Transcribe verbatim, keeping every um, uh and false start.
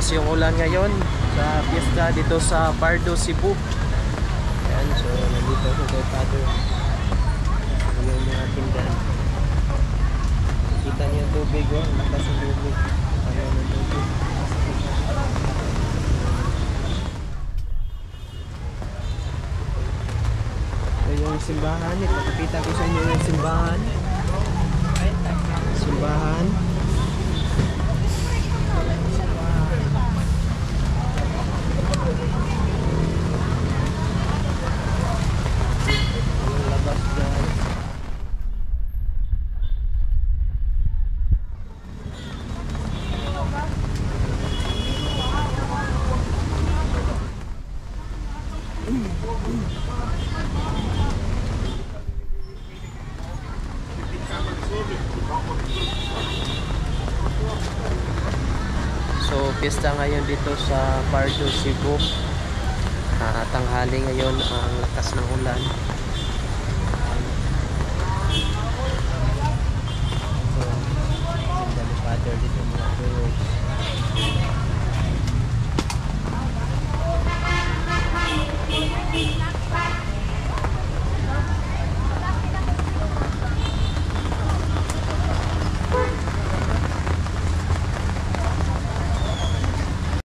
malakas yung ulan ngayon sa piyesta dito sa Pardo, Cebu. Ayan, so nandito ako kay Father. Yung mga tindahan. Kita niyo yung tubig, oh. Lakas yung tubig. Ano yung tubig. Ito yung simbahan. Ipapakita ko sa inyo yung simbahan. Simbahan. Yung labas dyan. So, piyesta ngayon dito sa Pardo, Cebu. Uh, tanghali ngayon ang lakas ng ulan.